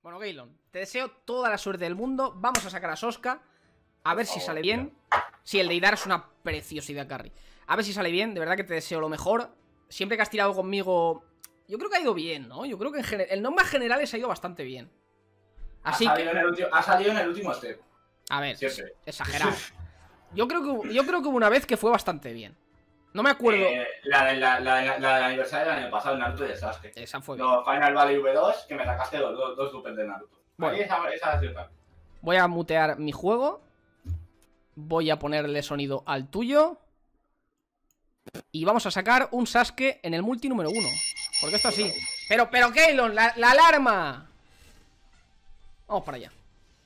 Bueno, Gaelon, te deseo toda la suerte del mundo. Vamos a sacar a Sosca. A ver si sale bien. Sí, el Deidar es una preciosidad, Carry. A ver si sale bien, de verdad que te deseo lo mejor. Siempre que has tirado conmigo, yo creo que ha ido bien, ¿no? Yo creo que en normas generales ha ido bastante bien. Así ha salido en el último step. A ver, Siempre. exagerado. Yo creo que hubo una vez que fue bastante bien. No me acuerdo. La del aniversario del año pasado, el Naruto y el Sasuke. Esa fue bien. No, Final Valley V2, que me sacaste dos dupes de Naruto. Bueno. Esa ha sido tal. Voy a mutear mi juego. Voy a ponerle sonido al tuyo. Y vamos a sacar un Sasuke en el multi número 1. Porque esto así. Pero Gaelon, la alarma. Vamos para allá.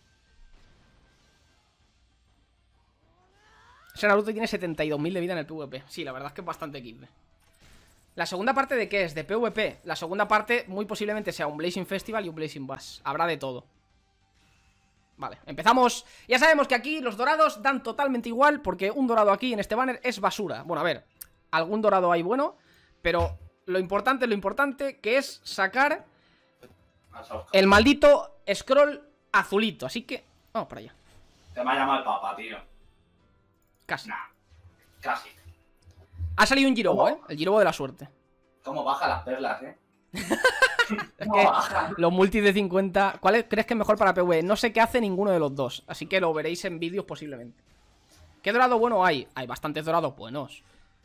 Ese Naruto tiene 72.000 de vida en el PvP. Sí, la verdad es que es bastante XD. ¿La segunda parte de qué es? De PvP. La segunda parte muy posiblemente sea un Blazing Festival y un Blazing Bash. Habrá de todo. Vale, empezamos. Ya sabemos que aquí los dorados dan totalmente igual, porque un dorado aquí en este banner es basura. Bueno, a ver, algún dorado hay bueno, pero lo importante que es sacar el maldito scroll azulito. Así que, vamos para allá. Te me ha llamado el papa, tío. Casi. Nah, casi. Ha salido un Jirobo, el Jirobo de la suerte. ¿Cómo baja las perlas, Es que los multis de 50... ¿Cuál crees que es mejor para PvE? No sé qué hace ninguno de los dos, así que lo veréis en vídeos posiblemente. ¿Qué dorado bueno hay? Hay bastantes dorados buenos.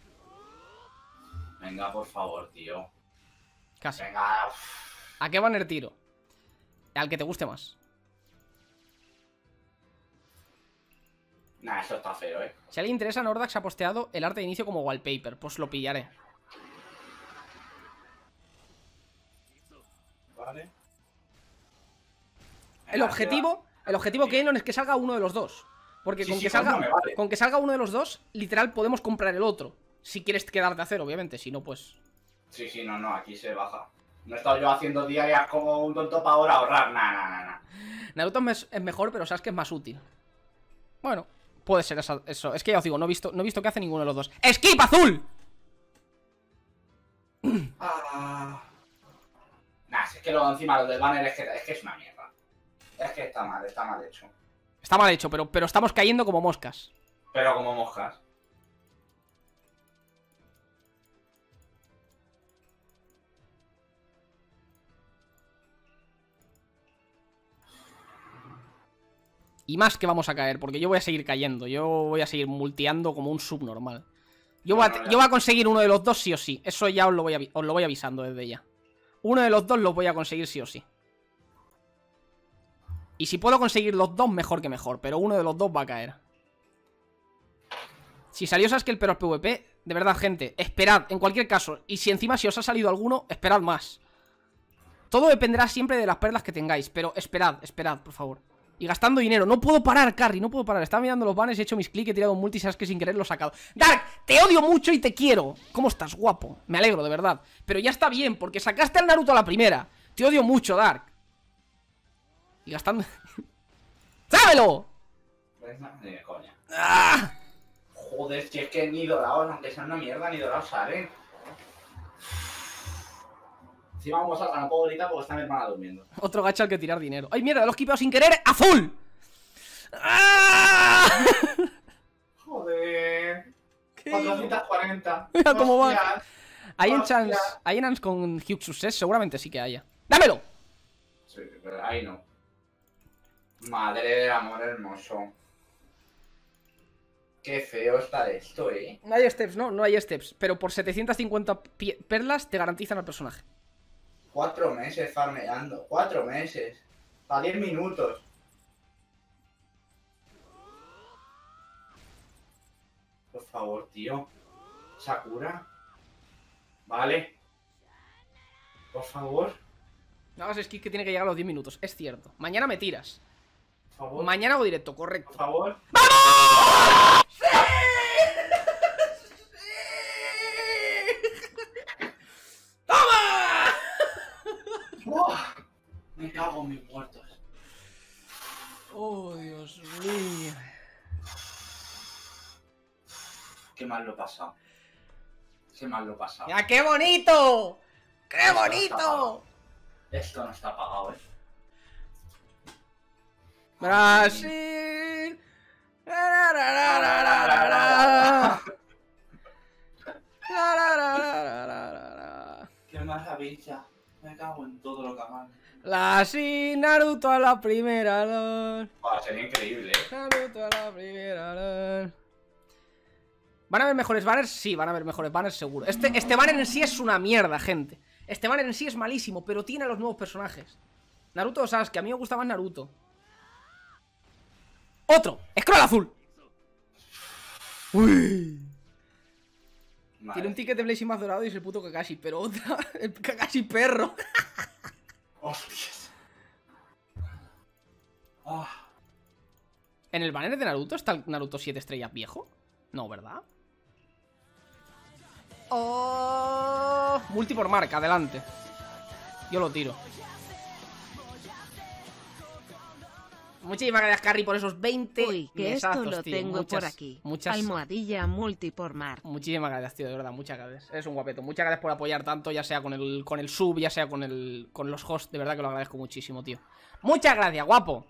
Venga, por favor, tío. Casi. Venga. ¿A qué banner tiro? Al que te guste más. Nah, eso está feo, Si a alguien interesa, Nordax ha posteado el arte de inicio como wallpaper. Pues lo pillaré. Vale. El objetivo Gaelon es que salga uno de los dos. Porque Sí, con, sí, que salga, me vale. con que salga uno de los dos, literal podemos comprar el otro. Si quieres quedarte a cero, obviamente. Si no, pues... Sí, no, aquí se baja. No he estado yo haciendo diarias como un tonto para ahora ahorrar. Nah. Naruto es mejor, pero sabes que es más útil. Bueno, puede ser eso. Es que ya os digo, no he visto que hace ninguno de los dos. ¡Skip azul! Nah, si es que lo encima lo del banner es que es una mierda. Es que está mal hecho. Está mal hecho, pero estamos cayendo como moscas. Pero como moscas. Y más que vamos a caer, porque yo voy a seguir cayendo. Yo voy a seguir multeando como un subnormal. Yo voy a conseguir uno de los dos sí o sí. Eso ya os lo voy avisando desde ya. Uno de los dos los voy a conseguir sí o sí. Y si puedo conseguir los dos, mejor que mejor. Pero uno de los dos va a caer. Si salió Sasuke el pero PvP, de verdad, gente, esperad, en cualquier caso. Y si encima si os ha salido alguno, esperad más. Todo dependerá siempre de las perlas que tengáis. Pero esperad, por favor. Y gastando dinero. No puedo parar, Carry, no puedo parar. Estaba mirando los banners, he hecho mis clics, he tirado un multi, sabes que sin querer lo he sacado. Dark, te odio mucho y te quiero. ¿Cómo estás, guapo? Me alegro, de verdad. Pero ya está bien, porque sacaste al Naruto a la primera. Te odio mucho, Dark. Y gastando... ¡Sábelo! Ni de coña. ¡Ah! Joder, si es que ni dorados, aunque sean una mierda, ni dorados salen. Encima vamos a no puedo gritar porque está mi hermana durmiendo. Otro gacha al que tirar dinero. ¡Ay, mierda! Lo he skipeado sin querer. ¡Azul! ¡Ah! Joder. 440. Mira cómo va. Hostias. ¿Hay Hostias. enchants con Huge Success? Seguramente sí que haya. ¡Dámelo! Sí, pero ahí no. Madre del amor hermoso. Qué feo está esto, No hay steps, ¿no? No hay steps. Pero por 750 perlas te garantizan al personaje. 4 meses farmeando. 4 meses. Para 10 minutos. Por favor, tío. Sakura. Vale. Por favor. No hagas skip que tiene que llegar a los 10 minutos. Es cierto. Mañana me tiras. Por favor. Mañana hago directo, correcto. Por favor. ¡Vamos! ¡Sí! ¡Toma! ¡Buah! Me cago en mis muertos. Oh, Dios mío. Qué mal lo he pasado. Qué mal lo he pasado. ¡Mira, qué bonito! ¡Qué bonito! Esto no está pagado, Brasil. Qué maravilla. Me cago en todo lo que aman. La sin Naruto a la primera. Sería increíble, Naruto a la primera. ¿Van a haber mejores banners? Sí, van a haber mejores banners seguro. Este banner en sí es una mierda, gente. Este banner en sí es malísimo, pero tiene a los nuevos personajes. Naruto o Sasuke, a mí me gusta más Naruto. ¡Otro! ¡Scroll azul! ¡Uy! Madre. Tiene un ticket de Blazing más dorado y es el puto Kakashi, pero otra... El Kakashi perro. Hostias. ¿En el banner de Naruto está el Naruto 7 estrellas viejo? No, ¿verdad? ¡Oh! Multi por marca, adelante. Yo lo tiro. Muchísimas gracias, Carry, por esos 20 Uy, que mesazos, esto lo tío. tengo por aquí. Muchas... Almohadilla multi por mar. Muchísimas gracias, tío, de verdad, muchas gracias. Eres un guapeto. Muchas gracias por apoyar tanto, ya sea con el sub, ya sea con los hosts. De verdad que lo agradezco muchísimo, tío. Muchas gracias, guapo.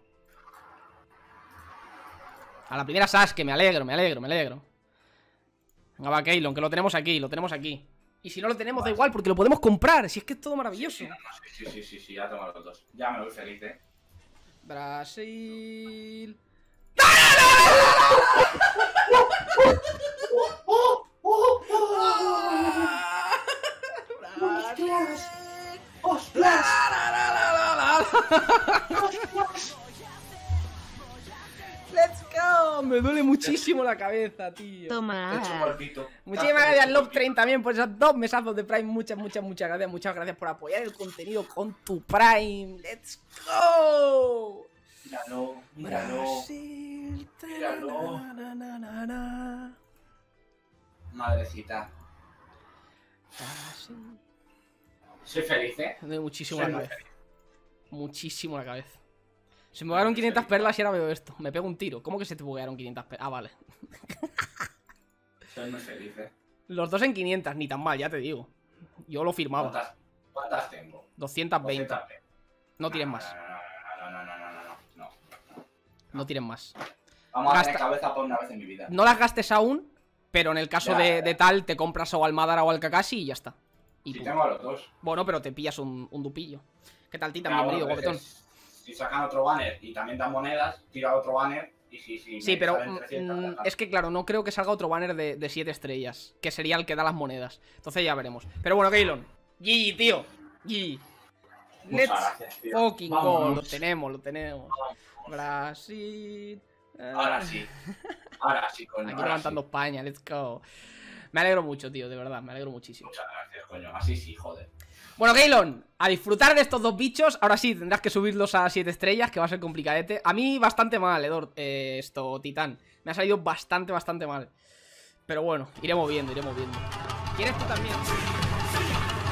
A la primera Sasuke, me alegro. Venga, va, Keylon, que lo tenemos aquí, Y si no lo tenemos, da igual, porque lo podemos comprar. Si es que es todo maravilloso. Sí, ya tengo los dos. Ya me voy feliz, Brasil. Let's go. Me duele muchísimo la cabeza, tío. Toma. Muchísimas gracias, Love30, también por esos 2 mesazos de Prime. Muchas gracias. Muchas gracias por apoyar el contenido con tu Prime. Let's go. Míralo. Brasil. Míralo. Madrecita. Brasil. Soy feliz, Me duele muchísimo la cabeza. Muchísimo la cabeza. Se me buguearon 500 perlas y ahora veo esto. Me pego un tiro. ¿Cómo que se te buguearon 500 perlas? Ah, vale. Soy muy feliz, Los dos en 500, ni tan mal, ya te digo. Yo lo firmaba. ¿Cuántas tengo? 220. No tires más. No. No tires más. Vamos a tener cabeza por una vez en mi vida. No las gastes aún, pero en el caso de tal, te compras o al Madara o al Kakashi y ya está. Y si tengo a los dos. Bueno, pero te pillas un dupillo. ¿Qué tal, Titan? Bienvenido, guapetón. Si sacan otro banner y también dan monedas, tira otro banner y sí, pero es que claro, no creo que salga otro banner de 7 estrellas, que sería el que da las monedas. Entonces ya veremos. Pero bueno, Keylon. GG, tío. GG. Let's fucking go. Lo tenemos. Brasil. Ahora sí, coño. Aquí levantando España, let's go. Me alegro mucho, tío, de verdad, me alegro muchísimo. Muchas gracias, coño. Así sí, joder. Bueno, Keylon, a disfrutar de estos dos bichos. Ahora sí, tendrás que subirlos a 7 estrellas, que va a ser complicadete. A mí bastante mal, Titán. Me ha salido bastante mal. Pero bueno, iremos viendo. ¿Quieres tú también?